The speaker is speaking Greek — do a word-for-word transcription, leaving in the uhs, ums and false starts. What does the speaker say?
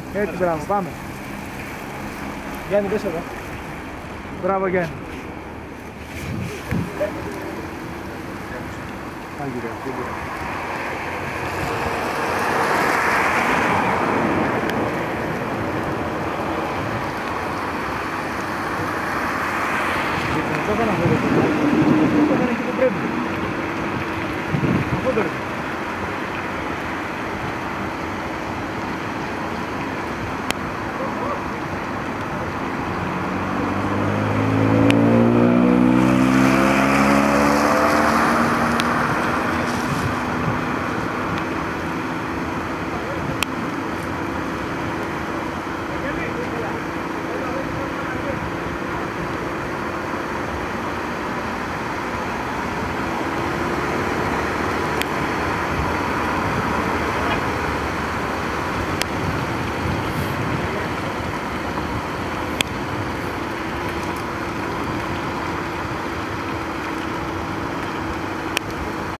Έτσι, μπράβο, πάμε. Γιάννη, πες εδώ. Μπράβο, Γιάννη. Άγγιρε, άγγιρε. Αυτό ήταν αυτό το πράγμα. Αυτό ήταν εκεί που πρέπει. Αυτό το